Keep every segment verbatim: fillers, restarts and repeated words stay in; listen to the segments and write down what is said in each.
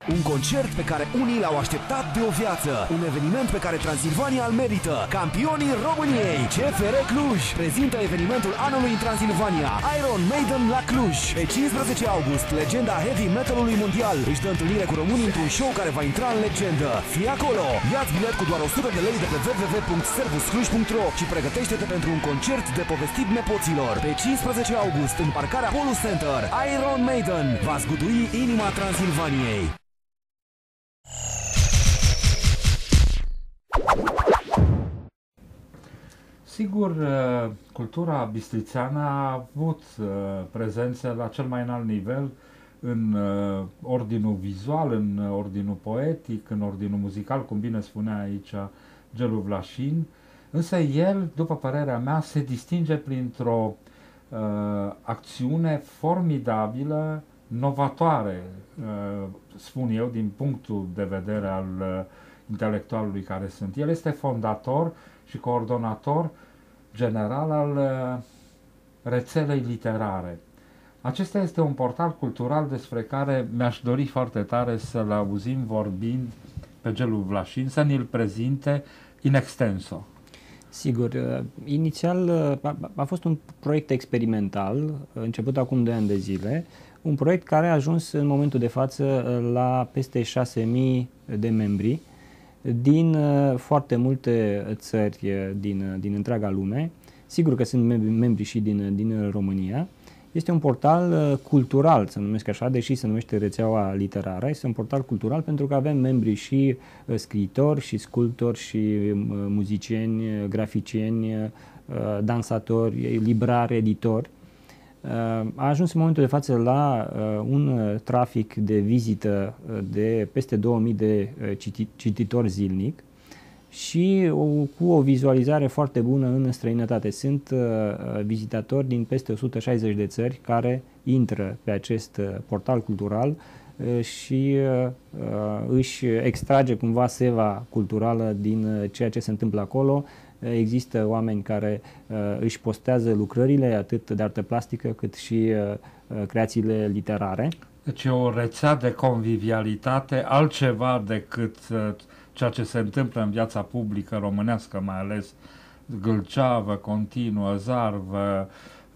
Un concert pe care unii l-au așteptat de o viață. Un eveniment pe care Transilvania îl merită. Campionii României, C F R Cluj, prezintă evenimentul anului în Transilvania, Iron Maiden la Cluj. Pe cincisprezece august, legenda heavy metalului mondial își dă întâlnire cu românii într-un show care va intra în legendă. Fii acolo! Ia-ți bilet cu doar o sută de lei de pe w w w punct servus cluj punct ro și pregătește-te pentru un concert de povestit nepoților. Pe cincisprezece august, în parcarea Polu Center, Iron Maiden va zgudui inima Transilvaniei. Sigur, cultura bistrițeană a avut prezență la cel mai înalt nivel în ordinul vizual, în ordinul poetic, în ordinul muzical, cum bine spunea aici Gelu Vlașin, însă el, după părerea mea, se distinge printr-o uh, acțiune formidabilă, novatoare, uh, spun eu, din punctul de vedere al uh, intelectualului care sunt. El este fondator și coordonator general al uh, rețelei literare. Acesta este un portal cultural despre care mi-aș dori foarte tare să-l auzim vorbind pe Gelu Vlașin, să ne-l prezinte in extenso. Sigur, inițial a, a fost un proiect experimental, început acum doi ani de zile, un proiect care a ajuns în momentul de față la peste șase mii de membri din foarte multe țări din, din întreaga lume. Sigur că sunt membri, membri și din, din România. Este un portal cultural, să numesc așa, deși se numește rețeaua literară. Este un portal cultural pentru că avem membri și scriitori, și sculptori, și muzicieni, graficieni, dansatori, librari, editori. A ajuns în momentul de față la un trafic de vizită de peste două mii de cititori zilnic și o, cu o vizualizare foarte bună în străinătate. Sunt uh, vizitatori din peste o sută șaizeci de țări care intră pe acest uh, portal cultural uh, și uh, își extrage cumva seva culturală din uh, ceea ce se întâmplă acolo. Uh, există oameni care uh, își postează lucrările, atât de artă plastică cât și uh, creațiile literare. Deci e o rețea de convivialitate, altceva decât uh, ceea ce se întâmplă în viața publică românească, mai ales gâlceavă, continuă, zarvă,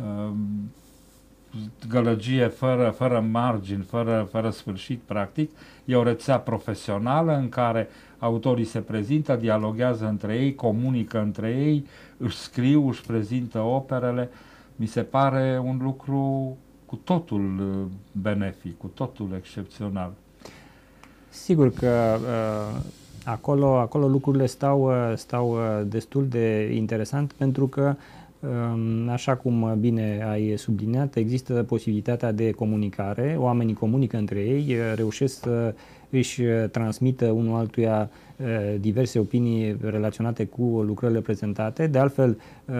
gălăgie fără, fără margini, fără, fără sfârșit, practic. E o rețea profesională în care autorii se prezintă, dialoghează între ei, comunică între ei, își scriu, își prezintă operele. Mi se pare un lucru cu totul benefic, cu totul excepțional. Sigur că uh... Acolo, acolo lucrurile stau, stau destul de interesant pentru că, așa cum bine ai subliniat, există posibilitatea de comunicare, oamenii comunică între ei, reușesc să își transmită unul altuia diverse opinii relaționate cu lucrările prezentate. De altfel,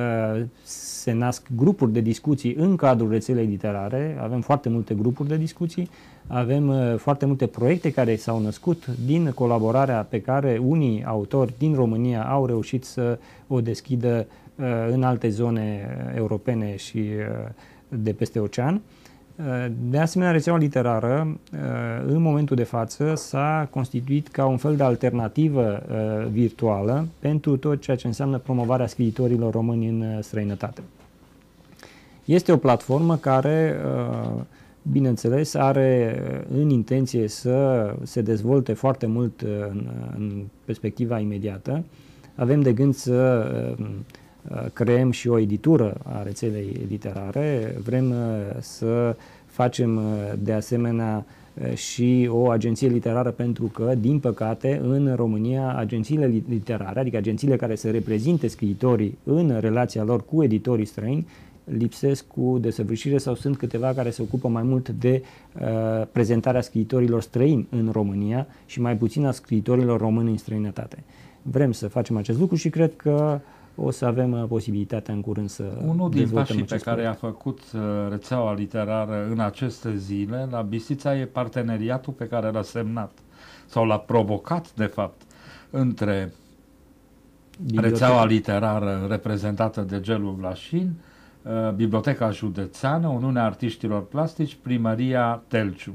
se nasc grupuri de discuții în cadrul rețelei literare, avem foarte multe grupuri de discuții, avem foarte multe proiecte care s-au născut din colaborarea pe care unii autori din România au reușit să o deschidă în alte zone europene și de peste ocean. De asemenea, rețeaua literară, în momentul de față, s-a constituit ca un fel de alternativă virtuală pentru tot ceea ce înseamnă promovarea scriitorilor români în străinătate. Este o platformă care, bineînțeles, are în intenție să se dezvolte foarte mult în, în perspectiva imediată. Avem de gând să creăm și o editură a rețelei literare, vrem să facem de asemenea și o agenție literară pentru că, din păcate, în România, agențiile literare, adică agențiile care să reprezinte scriitorii în relația lor cu editorii străini, lipsesc cu desăvârșire sau sunt câteva care se ocupă mai mult de uh, prezentarea scriitorilor străini în România și mai puțin a scriitorilor români în străinătate. Vrem să facem acest lucru și cred că o să avem posibilitatea în curând să Unul din pașii pe care i-a făcut uh, rețeaua literară în aceste zile la Bistrița e parteneriatul pe care l-a semnat sau l-a provocat, de fapt, între Biblioteca. rețeaua literară reprezentată de Gelu Vlașin, uh, Biblioteca Județeană, Uniunea Artiștilor Plastici, Primăria Telciu.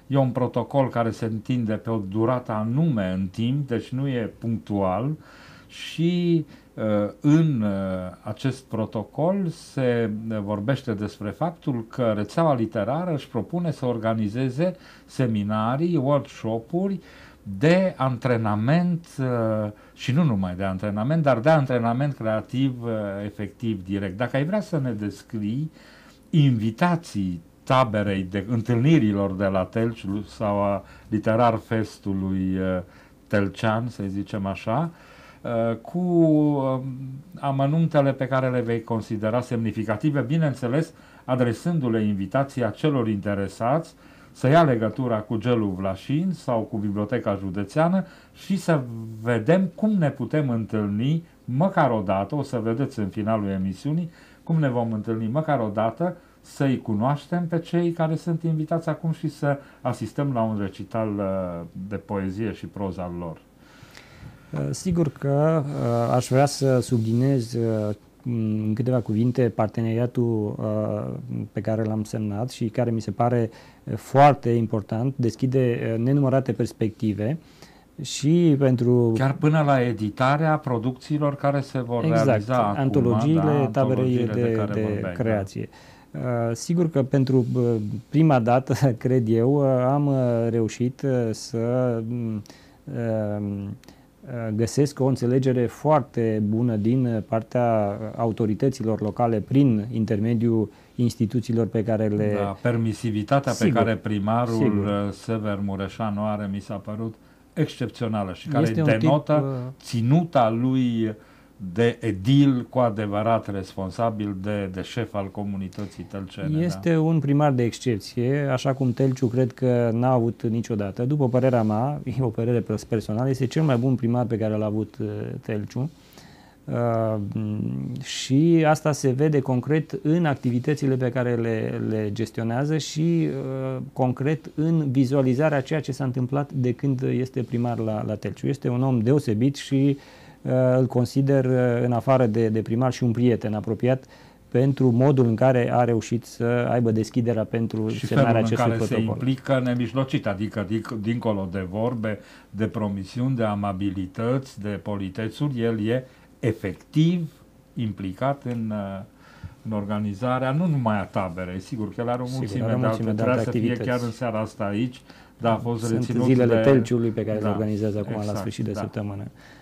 E un protocol care se întinde pe o durată anume în timp, deci nu e punctual și în acest protocol se vorbește despre faptul că rețeaua literară își propune să organizeze seminarii, workshop-uri de antrenament și nu numai de antrenament, dar de antrenament creativ efectiv direct. Dacă ai vrea să ne descrii invitații taberei, de întâlnirilor de la Telciu sau a Literar Festului Telcean, să zicem așa, cu amănuntele pe care le vei considera semnificative, bineînțeles adresându-le invitația celor interesați să ia legătura cu Gelul Vlașin sau cu Biblioteca Județeană și să vedem cum ne putem întâlni măcar o dată, o să vedeți în finalul emisiunii, cum ne vom întâlni măcar o dată, să-i cunoaștem pe cei care sunt invitați acum și să asistăm la un recital de poezie și proză al lor. Sigur că aș vrea să subliniez în câteva cuvinte parteneriatul pe care l-am semnat și care mi se pare foarte important, deschide nenumărate perspective și pentru... Chiar până la editarea producțiilor care se vor exact, realiza acum, antologiile, da, taberei de, de, de, de vorbeai, creație. Da. Sigur că pentru prima dată, cred eu, am reușit să găsesc o înțelegere foarte bună din partea autorităților locale prin intermediul instituțiilor pe care le... Da, permisivitatea sigur, pe care primarul sigur. Sever Mureșanu are, mi s-a părut excepțională și care este denotă tip, uh... ținuta lui de edil cu adevărat responsabil, de, de șef al comunității tălcene. Este da? un primar de excepție, așa cum Telciu cred că n-a avut niciodată. După părerea mea, e o părere personală, este cel mai bun primar pe care l-a avut Telciu. Uh, și asta se vede concret în activitățile pe care le, le gestionează și uh, concret în vizualizarea ceea ce s-a întâmplat de când este primar la, la Telciu. Este un om deosebit și uh, îl consider uh, în afară de, de primar și un prieten apropiat pentru modul în care a reușit să aibă deschiderea pentru și semnarea acestui felul în care protocol. Se implică nemijlocit, adică dincolo de vorbe, de promisiuni, de amabilități, de politețuri, el e efectiv implicat în, în organizarea, nu numai a taberei, sigur că el are o mulțime sigur, de alte, trebuie să fie chiar în seara asta aici, dar a fost Sunt reținut zilele de... Telciului pe care da, le organizează acum exact, la sfârșit de da. săptămână.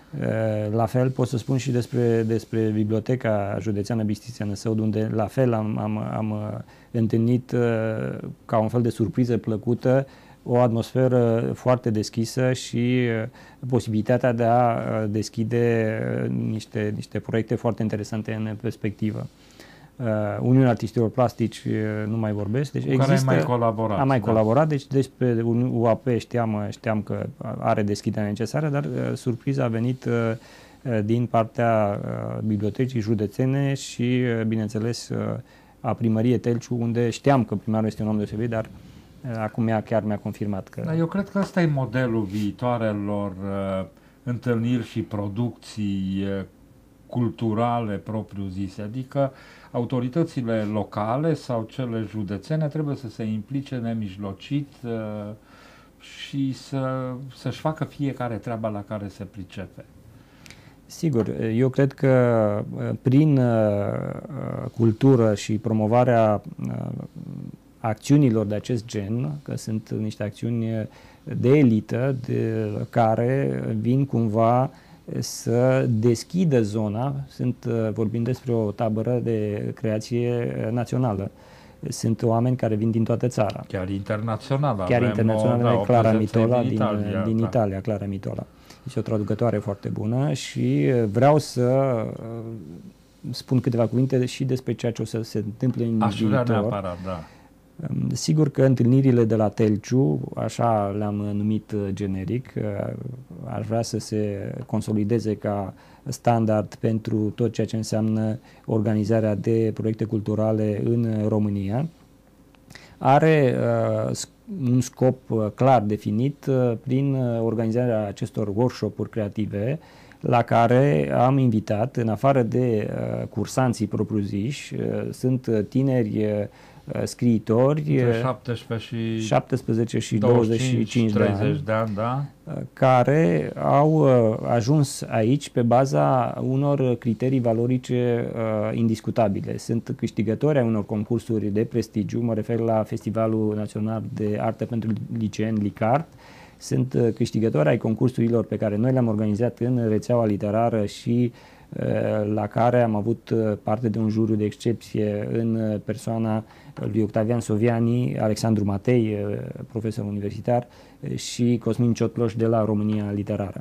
La fel pot să spun și despre, despre Biblioteca Județeană Bistrițeană-Săud, unde la fel am, am, am întâlnit ca un fel de surpriză plăcută o atmosferă foarte deschisă și posibilitatea de a deschide niște, niște proiecte foarte interesante în perspectivă. Uniunea Artiștilor Plastici nu mai vorbesc. Deci cu există, care ai mai colaborat. Am mai da. colaborat, deci despre U A P știam, știam că are deschiderea necesară, dar surpriza a venit din partea Bibliotecii Județene și, bineînțeles, a Primăriei Telciu, unde știam că primarul este un om deosebit, dar acum ea chiar mi-a confirmat că... Da, eu cred că ăsta e modelul viitoarelor uh, întâlniri și producții uh, culturale propriu-zise, adică autoritățile locale sau cele județene trebuie să se implice nemijlocit uh, și să, să-și facă fiecare treaba la care se pricepe. Sigur, eu cred că prin uh, cultură și promovarea uh, acțiunilor de acest gen, că sunt niște acțiuni de elită, de care vin cumva să deschidă zona, sunt vorbind despre o tabără de creație națională. Sunt oameni care vin din toată țara. Chiar internațională. Chiar internațională, da, Clara Mitola din, din Italia, din da. Italia, Clara Mitola. Este o traducătoare foarte bună și vreau să spun câteva cuvinte și despre ceea ce o să se întâmple în Aș viitor. vrea neapărat, da. Sigur că întâlnirile de la Telciu, așa le-am numit generic, ar vrea să se consolideze ca standard pentru tot ceea ce înseamnă organizarea de proiecte culturale în România. Are uh, un scop clar definit uh, prin organizarea acestor workshop-uri creative la care am invitat, în afară de uh, cursanții propriu-ziși, uh, sunt tineri uh, scriitori, șaptesprezece și șaptesprezece și douăzeci și cinci de ani, de ani, da? care au ajuns aici pe baza unor criterii valorice uh, indiscutabile. Sunt câștigători ai unor concursuri de prestigiu, mă refer la Festivalul Național de Artă pentru Liceeni Licart, sunt câștigători ai concursurilor pe care noi le-am organizat în rețeaua literară și la care am avut parte de un juriu de excepție în persoana lui Octavian Soviani, Alexandru Matei, profesor universitar, și Cosmin Ciotloș de la România Literară.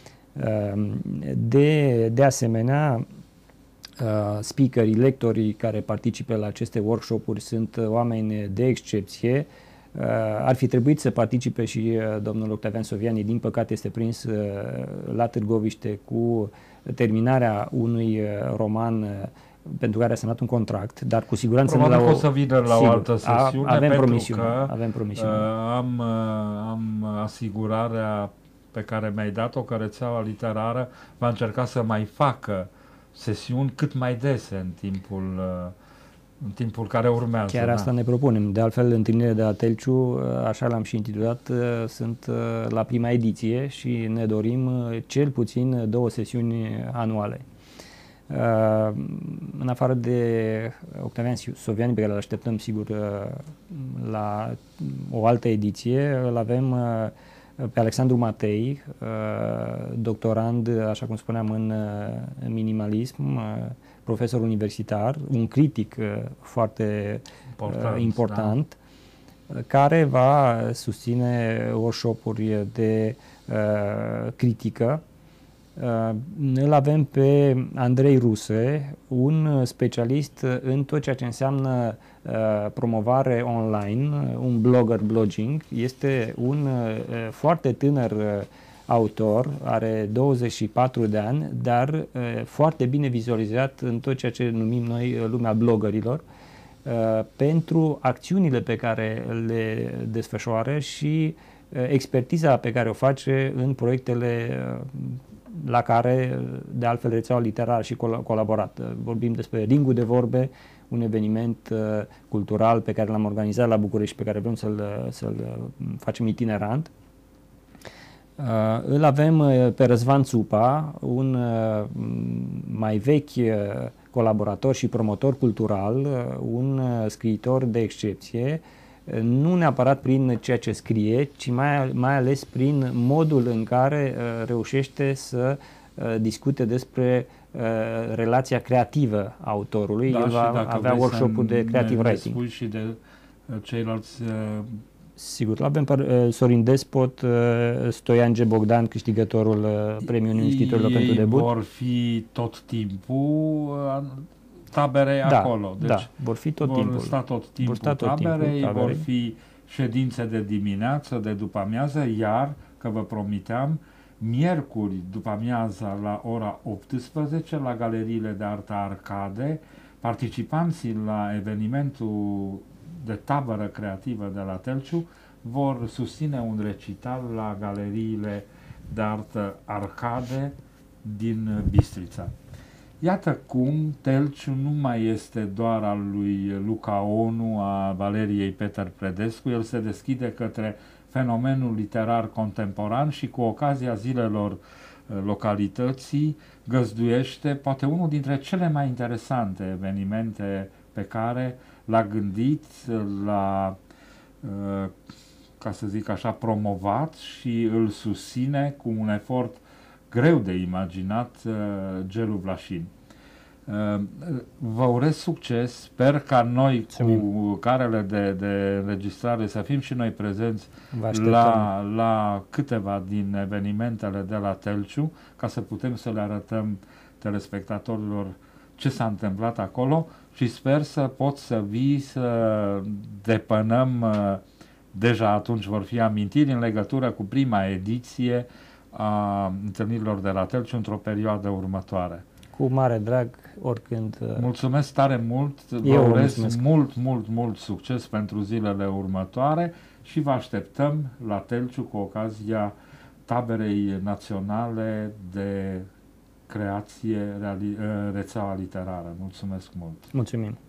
De, de asemenea, speakerii, lectorii care participă la aceste workshop-uri sunt oameni de excepție. Ar fi trebuit să participe și domnul Octavian Soviani, din păcate este prins la Târgoviște cu terminarea unui roman pentru care a semnat un contract, dar cu siguranță probabil nu la o... o să vină la sigur, o altă sesiune, avem pentru promisiune, că avem promisiune. Am, am asigurarea pe care mi-ai dat-o că rețeaua literară va încerca să mai facă sesiuni cât mai dese în timpul în timpul care urmează. Chiar asta da. ne propunem. De altfel, întâlnirile de la Telciu, așa l-am și intitulat, sunt la prima ediție și ne dorim cel puțin două sesiuni anuale. În afară de Octavian Soviani, pe care îl așteptăm sigur la o altă ediție, îl avem pe Alexandru Matei, doctorand, așa cum spuneam, în minimalism, profesor universitar, un critic foarte important, important da. care va susține workshop-uri de uh, critică. Uh, îl avem pe Andrei Ruse, un specialist în tot ceea ce înseamnă uh, promovare online, un blogger blogging. Este un uh, foarte tânăr uh, autor, are douăzeci și patru de ani, dar uh, foarte bine vizualizat în tot ceea ce numim noi uh, lumea bloggerilor, uh, pentru acțiunile pe care le desfășoară și uh, expertiza pe care o face în proiectele uh, la care, de altfel, rețeaua literară și col colaborat. Vorbim despre Ringul de Vorbe, un eveniment uh, cultural pe care l-am organizat la București și pe care vrem să-l să facem itinerant. Uh, îl avem uh, pe Răzvan Țupa, un uh, mai vechi uh, colaborator și promotor cultural, uh, un uh, scriitor de excepție, uh, nu neapărat prin ceea ce scrie, ci mai, mai ales prin modul în care uh, reușește să uh, discute despre uh, relația creativă a autorului. Da, El va avea workshop-ul de creative ne, writing. Ne și de uh, ceilalți... Uh, Sigur, avem uh, Sorin Despot, uh, Stoian G. Bogdan, câștigătorul uh, premiului scriitorilor pentru debut. Vor fi tot timpul uh, taberei da, acolo. Deci da, vor fi tot vor timpul. sta tot timpul vor sta tot taberei, timpul taberei, vor fi ședințe de dimineață, de după amiază, iar, că vă promiteam, miercuri după amiaza la ora optsprezece la galeriile de artă Arcade, participanții la evenimentul de tabără creativă de la Telciu vor susține un recital la galeriile de artă Arcade din Bistrița. Iată cum Telciu nu mai este doar al lui Luca Onu, a Valeriei Peter Predescu, el se deschide către fenomenul literar contemporan și cu ocazia zilelor localității găzduiește poate unul dintre cele mai interesante evenimente pe care l-a gândit, l-a, ca să zic așa, promovat și îl susține cu un efort greu de imaginat Gelu Blașin. Vă urez succes, sper ca noi cu carele de, de înregistrare să fim și noi prezenți la, la câteva din evenimentele de la Telciu, ca să putem să le arătăm telespectatorilor ce s-a întâmplat acolo și sper să pot să vii să depănăm, deja atunci vor fi amintiri în legătură cu prima ediție a întâlnirilor de la Telciu într-o perioadă următoare. Cu mare drag, oricând. Mulțumesc tare mult, vă Eu urez mulțumesc. mult, mult, mult succes pentru zilele următoare și vă așteptăm la Telciu cu ocazia taberei naționale de creație, rețeaua literară. Mulțumesc mult! Mulțumim!